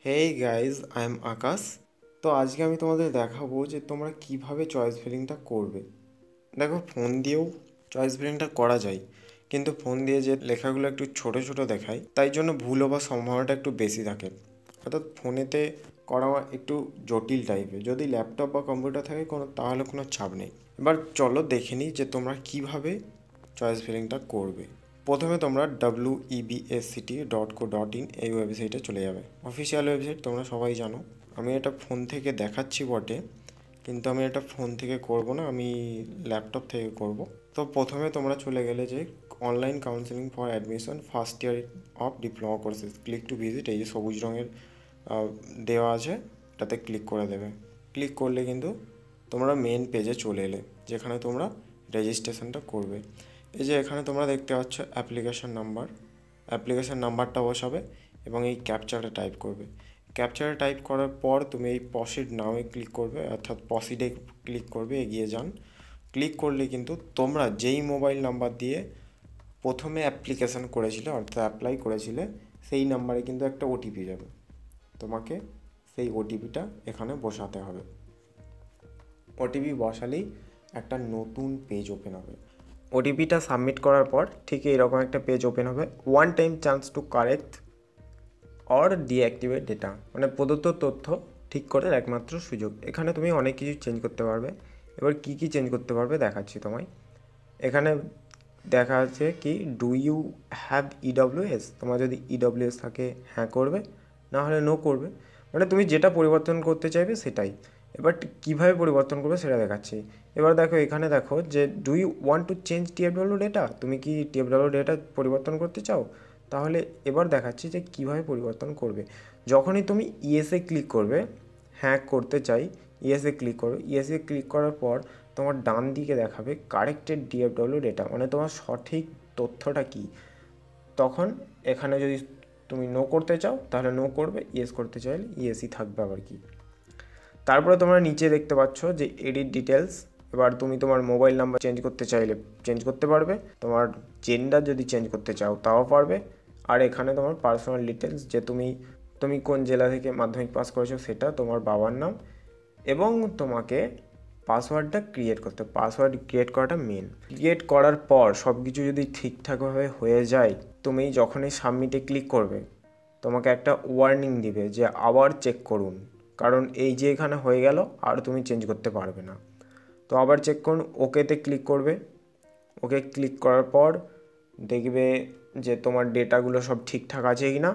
Hey guys I am Akash. তো আজকে আমি তোমাদের দেখাবো যে তোমরা কিভাবে চয়েস ফিলিংটা করবে। দেখো, ফোন দিয়েও চয়েস ফিলিংটা করা যায়, কিন্তু ফোন দিয়ে যে লেখাগুলো একটু ছোট ছোট দেখায় তাই জন্য ভুল হবার সম্ভাবনাটা একটু বেশি থাকে। অর্থাৎ ফোনেতে করা একটু জটিল টাইপের, যদি ল্যাপটপ বা কম্পিউটার থাকে তাহলে কোনো চাপ নেই। এবার চলো দেখে নিই যে তোমরা কিভাবে চয়েস ফিলিংটা করবে। প্রথমে তোমরা websct.co.in এই ওয়েবসাইটে চলে যাবে। অফিসিয়াল ওয়েবসাইট, তোমরা সবাই জানো। আমি এটা ফোন থেকে দেখাচ্ছি বটে, কিন্তু আমি এটা ফোন থেকে করব না, আমি ল্যাপটপ থেকে করব। তো প্রথমে তোমরা চলে গেলে যে online counselling for admission first year of diploma courses, click to visit, এই যে সবুজ রঙের দেওয়া আছে, এটাতে ক্লিক করে দেবে। ক্লিক করলে কিন্তু তোমরা মেন পেজে চলে এলে, যেখানে তোমরা রেজিস্ট্রেশনটা করবে। এই যে এখানে তোমরা দেখতে পাচ্ছ অ্যাপ্লিকেশান নাম্বারটা বসাবে এবং এই ক্যাপচারটা টাইপ করবে। ক্যাপচারটা টাইপ করার পর তুমি এই প্রসিড নামে ক্লিক করবে, অর্থাৎ প্রসিডে ক্লিক করবে, এগিয়ে যান। ক্লিক করলে কিন্তু তোমরা যেই মোবাইল নাম্বার দিয়ে প্রথমে অ্যাপ্লিকেশান করেছিলে, অর্থাৎ অ্যাপ্লাই করেছিলে, সেই নাম্বারে কিন্তু একটা ওটিপি যাবে। তোমাকে সেই ওটিপিটা এখানে বসাতে হবে। ওটিপি বসালেই একটা নতুন পেজ ওপেন হবে। ওটিপিটা সাবমিট করার পর ঠিক এইরকম একটা পেজ ওপেন হবে। One time chance to correct or deactivate data, মানে প্রদত্ত তথ্য ঠিক করার একমাত্র সুযোগ। এখানে তুমি অনেক কিছু চেঞ্জ করতে পারবে। এবার কি কি চেঞ্জ করতে পারবে দেখাচ্ছি তোমায়। এখানে দেখা আছে কি, ডু ইউ হ্যাভ ইডব্লিউএস, তোমার যদি ইডব্লিউএস থাকে হ্যাঁ করবে, না হলে নো করবে। মানে তুমি যেটা পরিবর্তন করতে চাইবে সেটাই। এবার কীভাবে পরিবর্তন করবে সেটা দেখাচ্ছি। এবার দেখো, এখানে দেখো যে do you want to change TFW data, তুমি কি টিএফডব্লিউ ডেটা পরিবর্তন করতে চাও? তাহলে এবার দেখাচ্ছি যে কীভাবে পরিবর্তন করবে। যখনই তুমি ইএসএ ক্লিক করবে, হ্যাঁ করতে চাই, ইএসএ ক্লিক করো। ইএসএ ক্লিক করার পর তোমার ডান দিকে দেখাবে কারেক্টেড ডিএফডব্লিউ ডেটা, মানে তোমার সঠিক তথ্যটা কী। তখন এখানে যদি তুমি নো করতে চাও তাহলে নো করবে, ইয়েস করতে চাইলে ইয়েসই থাকবে আবার কি। তারপরে তোমরা নিচে দেখতে পাচ্ছ যে এডিট ডিটেলস। এবার তুমি তোমার মোবাইল নাম্বার চেঞ্জ করতে চাইলে চেঞ্জ করতে পারবে, তোমার জেন্ডার যদি চেঞ্জ করতে চাও তাও পারবে। আর এখানে তোমার পার্সোনাল ডিটেলস, যে তুমি কোন জেলা থেকে মাধ্যমিক পাস করেছো সেটা, তোমার বাবার নাম, এবং তোমাকে পাসওয়ার্ডটা ক্রিয়েট করতে। পাসওয়ার্ড ক্রিয়েট করাটা মেন। ক্রিয়েট করার পর সব কিছু যদি ঠিকঠাকভাবে হয়ে যায়, তুমি যখনই সাবমিটে ক্লিক করবে তোমাকে একটা ওয়ার্নিং দিবে যে আবার চেক করুন, কারণ এই যে এখানে হয়ে গেল আর তুমি চেঞ্জ করতে পারবে না। তো আবার চেক করুন, ওকেতে ক্লিক করবে। ওকে ক্লিক করার পর দেখবে যে তোমার ডেটাগুলো সব ঠিকঠাক আছে কি না।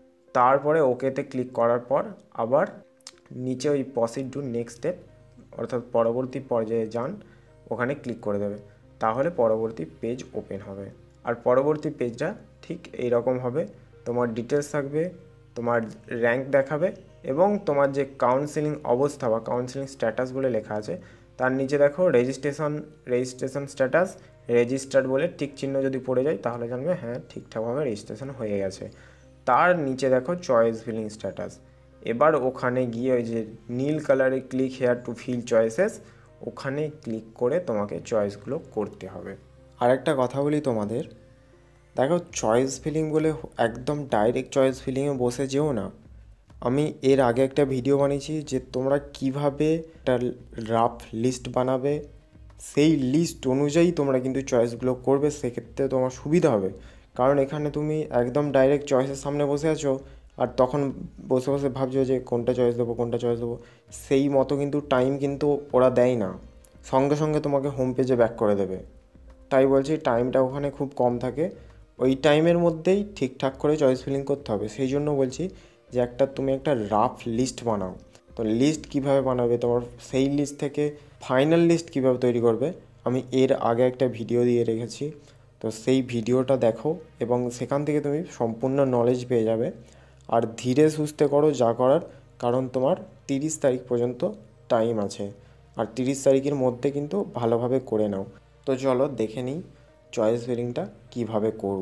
তারপরে ওকেতে ক্লিক করার পর আবার নিচে ওই প্রসিড টু নেক্সট স্টেপ, অর্থাৎ পরবর্তী পর্যায়ে যান, ওখানে ক্লিক করে দেবে। তাহলে পরবর্তী পেজ ওপেন হবে। আর পরবর্তী পেজটা ঠিক এইরকম হবে। তোমার ডিটেলস থাকবে, তোমার র্যাঙ্ক দেখাবে, এবং তোমার যে কাউন্সেলিং অবস্থা বা কাউন্সেলিং স্ট্যাটাস বলে লেখা আছে তার নিচে দেখো রেজিস্ট্রেশন স্ট্যাটাস রেজিস্টার্ড বলে টিক চিহ্ন যদি পড়ে যায় তাহলে জানবে হ্যাঁ ঠিকঠাকভাবে রেজিস্ট্রেশন হয়ে গেছে। তার নিচে দেখো চয়েস ফিলিং স্ট্যাটাস। এবার ওখানে গিয়ে ওই যে নীল কালারে click here to fill choices, ওখানে ক্লিক করে তোমাকে চয়েসগুলো করতে হবে। আর একটা কথা বলি তোমাদের, দেখো চয়েস ফিলিং বলে একদম ডাইরেক্ট চয়েস ফিলিংয়ে বসে যেও না। আমি এর আগে একটা ভিডিও বানিয়েছি যে তোমরা কিভাবে একটা রাফ লিস্ট বানাবে, সেই লিস্ট অনুযায়ী তোমরা কিন্তু চয়েসগুলো করবে, সেক্ষেত্রে তোমার সুবিধা হবে। কারণ এখানে তুমি একদম ডাইরেক্ট চয়েসের সামনে বসে আছো আর তখন বসে বসে ভাবছো যে কোনটা চয়েস দেবো, সেই মতো কিন্তু টাইম কিন্তু ওরা দেয় না, সঙ্গে সঙ্গে তোমাকে হোম পেজে ব্যাক করে দেবে। তাই বলছি টাইমটা ওখানে খুব কম থাকে, ওই টাইমের মধ্যেই ঠিকঠাক করে চয়েস ফিলিং করতে হবে। সেই জন্য বলছি যে তুমি একটা রাফ লিস্ট বানাও। তো লিস্ট কিভাবে বানাবে, তোমার সেই লিস্ট থেকে ফাইনাল লিস্ট কিভাবে তৈরি করবে, আমি এর আগে একটা ভিডিও দিয়ে রেখেছি। তো সেই ভিডিওটা দেখো এবং সেখান থেকে তুমি সম্পূর্ণ নলেজ পেয়ে যাবে। আর ধীরে সুস্থে করো যা করার, কারণ তোমার 30 তারিখ পর্যন্ত টাইম আছে, আর 30 তারিখের মধ্যে কিন্তু ভালোভাবে করে নাও। তো চলো দেখে নিই চয়েস ফিলিংটা কীভাবে করব।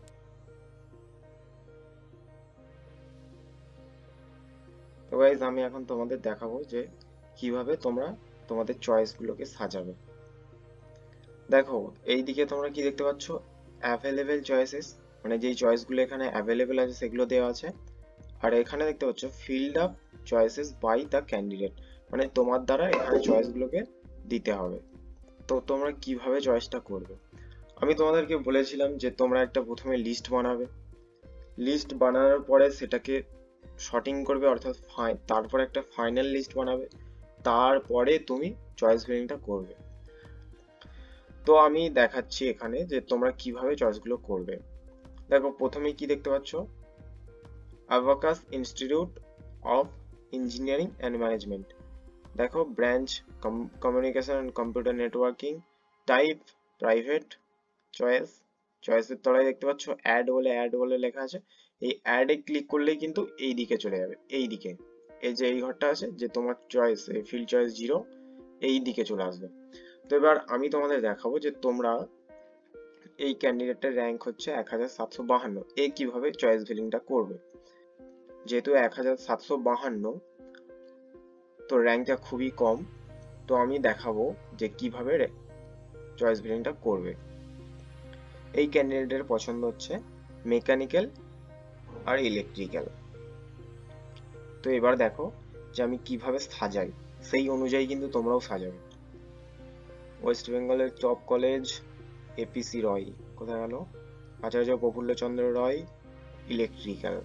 তো গাইজ আমি এখন তোমাদের দেখাবো যে কিভাবে তোমরা তোমাদের চয়েসগুলোকে সাজাবে। দেখো এইদিকে তোমরা কি দেখতে পাচ্ছ, অ্যাভেলেবেল চয়েসেস, মানে যেই চয়েসগুলো এখানে অ্যাভেলেবেল আছে সেগুলো দেওয়া আছে। আর এখানে দেখতে পাচ্ছ filled up choices by the candidate, মানে তোমার দ্বারা এখানে চয়েসগুলোকে দিতে হবে। তো তোমরা কিভাবে চয়েসটা করবে, আমি তোমাদেরকে বলেছিলাম যে তোমরা একটা প্রথমে লিস্ট বানাবে, লিস্ট বানানোর পরে সেটাকে শর্টিং করবে, অর্থাৎ তারপর একটা ফাইনাল লিস্ট বানাবে, তারপরে তুমি চয়েস ফিলিংটা করবে। তো আমি দেখাচ্ছি এখানে যে তোমরা কিভাবে চয়েসগুলো করবে। দেখো প্রথমে কি দেখতে পাচ্ছ, abacus institute of engineering and management, দেখো branch communication and computer networking, type private, choice, চয়েসের তলায় দেখতে পাচ্ছ অ্যাড বলে লেখা আছে, এই অ্যাডে ক্লিক করলেই কিন্তু এই দিকে চলে যাবে, এই দিকে এই যে এই ঘরটা আছে যে তোমার চয়েস ফিল্ড চয়েস 0, এই দিকে চলে আসবে। তো এবার আমি তোমাদের দেখাবো যে তোমরা এই ক্যান্ডিডেটের র্যাঙ্ক হচ্ছে 1752, এ কিভাবে চয়েস ফিলিংটা করবে। যেহেতু 1752 তো র্যাঙ্কটা খুবই কম, তো আমি দেখাবো যে কিভাবে চয়েস ফিলিংটা করবে। এই ক্যান্ডিডেটের পছন্দ হচ্ছে মেকানিক্যাল আর ইলেকট্রিক্যাল। তো এবার দেখো যে আমি কিভাবে সাজাই, সেই অনুযায়ী কিন্তু তোমরাও সাজাবে। ওয়েস্ট বেঙ্গলের টপ কলেজ এপিসি রয়, কোথায় গেল, Acharya Prafullachandra Roy electrical,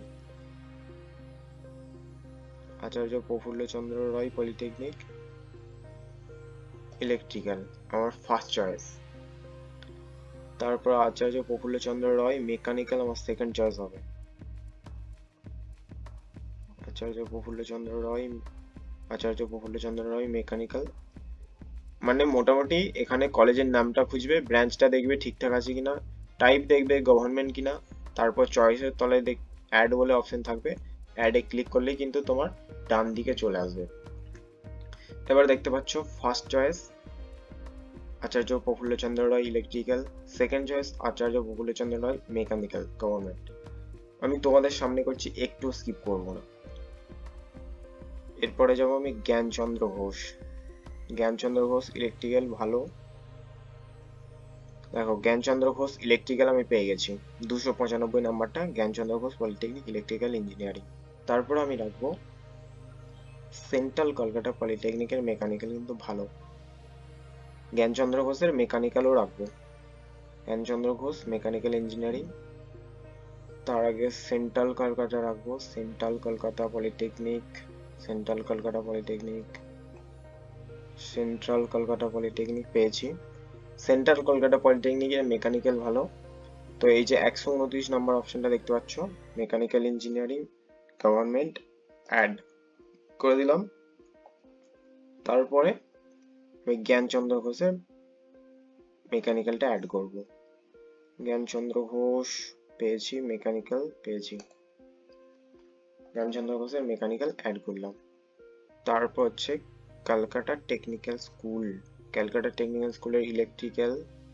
Acharya Prafullachandra Roy polytechnic electrical আমার ফার্স্ট চয়েস। তারপর আচার্য প্রফুল্লচন্দ্র রয় মেকানিক্যাল আমার সেকেন্ড চয়েস হবে। আচার্য প্রফুল্লচন্দ্র রয় মেকানিক্যাল, মানে মোটামুটি এখানে কলেজের নামটা খুঁজবে, ব্রাঞ্চটা দেখবে ঠিকঠাক আছে কিনা, টাইপ দেখবে গভর্নমেন্ট কিনা, তারপর চয়েসের তলায় অ্যাড বলে অপশন থাকবে, অ্যাডে ক্লিক করলেই কিন্তু তোমার ডান দিকে চলে আসবে। এবার দেখতে পাচ্ছ first choice Acharya Prafullachandra Roy electrical, second choice Acharya Prafullachandra Roy mechanical government. আমি তোমাদের সামনে করছি, একটু স্কিপ করবো না। এরপরে যাবো আমি জ্ঞানচন্দ্র ঘোষ ইলেকট্রিক্যাল, ভালো। দেখো জ্ঞানচন্দ্র ঘোষ ইলেকট্রিক্যাল আমি পেয়ে গেছি, 295 নাম্বারটা, Gyanchandra Ghosh polytechnic electrical engineering. তারপর আমি রাখবো সেন্ট্রাল কলকাতা পলিটেকনিকের মেকানিক্যাল, কিন্তু ভালো। জ্ঞানচন্দ্র ঘোষের মেকানিক্যালও রাখবো, জ্ঞানচন্দ্র ঘোষ মেকানিক্যাল ইঞ্জিনিয়ারিং। তার আগে সেন্ট্রাল কলকাতা রাখবো, সেন্ট্রাল কলকাতা পলিটেকনিক পেয়েছি, সেন্ট্রাল কলকাতা পলিটেকনিকের মেকানিক্যাল ভালো। তো এই যে 129 নম্বর অপশনটা দেখতে পাচ্ছ মেকানিক্যাল ইঞ্জিনিয়ারিং গভর্নমেন্ট, অ্যাড করে দিলাম। তারপরে আমি জ্ঞানচন্দ্র ঘোষের মেকানিক্যালটা অ্যাড করব, জ্ঞানচন্দ্র ঘোষ পেয়েছি, মেকানিক্যাল পেয়েছি, জ্ঞানচন্দ্র ঘোষের মেকানিক্যাল অ্যাড করলাম। তারপর হচ্ছে ক্যালকাটা টেকনিক্যাল স্কুলের electrical,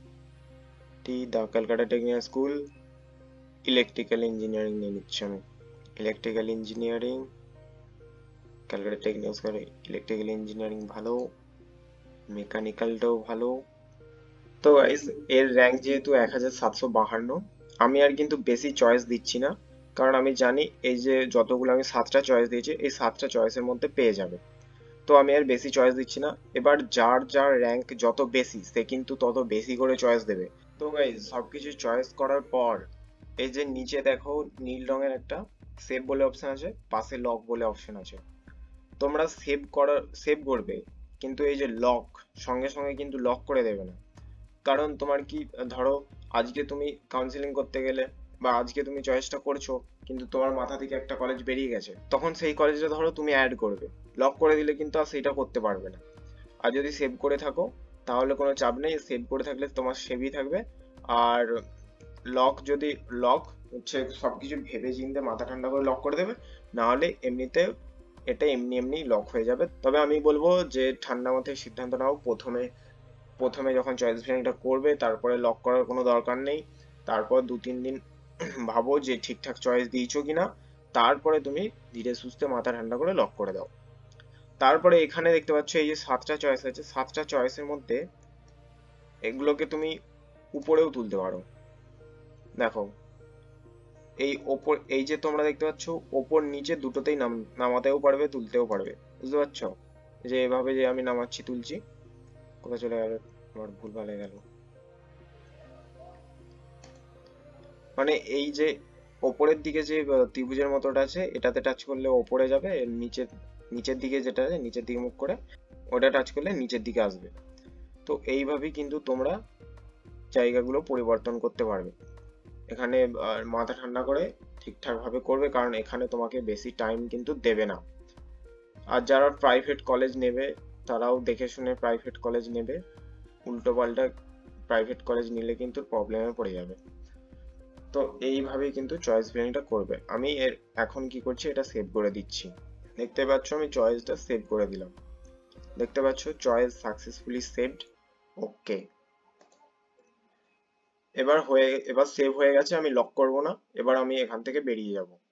Calcutta technical school electrical engineering নিয়ে নিচ্ছি আমি, electrical engineering, Calcutta technical school electrical engineering ভালো, মেকানিক্যালটাও ভালো। তো গাইস এর র্যাঙ্ক যেহেতু 1752, আমি আর কিন্তু বেশি চয়েস দিচ্ছি না, কারণ আমি জানি এই যে যতগুলো আমি 7টা চয়েস দিয়েছি এই 7টা চয়েসের মধ্যে পেয়ে যাবে, তো আমি আর বেশি চয়েস দিচ্ছি না। এবার যার যার র্যাঙ্ক যত বেশি সে কিন্তু তত বেশি করে চয়েস দেবে। তো গাইস সবকিছু চয়েস করার পর এই যে নিচে দেখো নীল রঙের একটা সেভ বলে অপশন আছে, পাশে লক বলে অপশন আছে, তোমরা সেভ করবে, কিন্তু এই যে লক সঙ্গে সঙ্গে কিন্তু লক করে দেবে না। কারণ তোমার কি, ধরো আজকে তুমি কাউন্সিলিং করতে গেলে বা আজকে তুমি চয়েসটা করছো কিন্তু তোমার মাথা থেকে একটা কলেজ বেরিয়ে গেছে, তখন সেই কলেজটা ধরো তুমি অ্যাড করবে, লক করে দিলে কিন্তু আর সেটা করতে পারবে না। আর যদি সেভ করে থাকো তাহলে কোনো চাপ নেই, সেভ করে থাকলে তোমার সেভই থাকবে। আর লক হচ্ছে সবকিছু ভেবে চিন্তে মাথা ঠান্ডা করে লক করে দেবে, না হলে এমনিতে এটা এমনি লক হয়ে যাবে। তবে আমি বলবো যে ঠান্ডা মাথায় সিদ্ধান্ত নাও, প্রথমে যখন চয়েস ফিলিংটা করবে তারপরে লক করার কোনো দরকার নেই, তারপর 2-3 দিন ভাবো যে ঠিকঠাক চয়েস দিয়েছো কিনা, তারপরে তুমি ধীরে সুস্থে মাথা ঠান্ডা করে লক করে দাও। তারপরে এখানে দেখতে পাচ্ছ এই যে 7টা চয়েস আছে, 7টা চয়েসের মধ্যে এগুলোকে তুমি উপরেও তুলতে পারো। দেখো এই ওপর, এই যে তোমরা দেখতে পাচ্ছ ওপর নিচে দুটোতেই নামাতেও পারবে তুলতেও পারবে, বুঝতে পারছো? যে এভাবে যে আমি নামাচ্ছি তুলছি, কোথায় চলে গেল, আমার ভুল ভালে গেল, মানে এই যে ওপরের দিকে যে ত্রিভুজের মতোটা আছে এটাতে টাচ করলে ওপরে যাবে, এর নিচের নিচের দিকে যেটা আছে নিচের দিকে মুখ করে ওটা টাচ করলে নিচের দিকে আসবে। তো এইভাবেই কিন্তু তোমরা জায়গাগুলো পরিবর্তন করতে পারবে। এখানে মাথা ঠান্ডা করে ঠিকঠাক ভাবে করবে, কারণ এখানে তোমাকে বেশি টাইম কিন্তু দেবে না। আর যারা প্রাইভেট কলেজ নেবে তারাও দেখে শুনে প্রাইভেট কলেজ নেবে, উল্টো পাল্টা প্রাইভেট কলেজ নিলে কিন্তু প্রবলেমে পড়ে যাবে। তো এইভাবেই কিন্তু চয়েস ফিলিংটা করবে। আমি এর এখন কি করছি, এটা সেভ করে দিচ্ছি। দেখতে পাচ্ছ আমি চয়েসটা সেভ করে দিলাম, দেখতে পাচ্ছ চয়েস সাকসেসফুলি সেভড। ওকে, এবার সেভ হয়ে গেছে, আমি লক করব না, এবার আমি এখান থেকে বেরিয়ে যাব।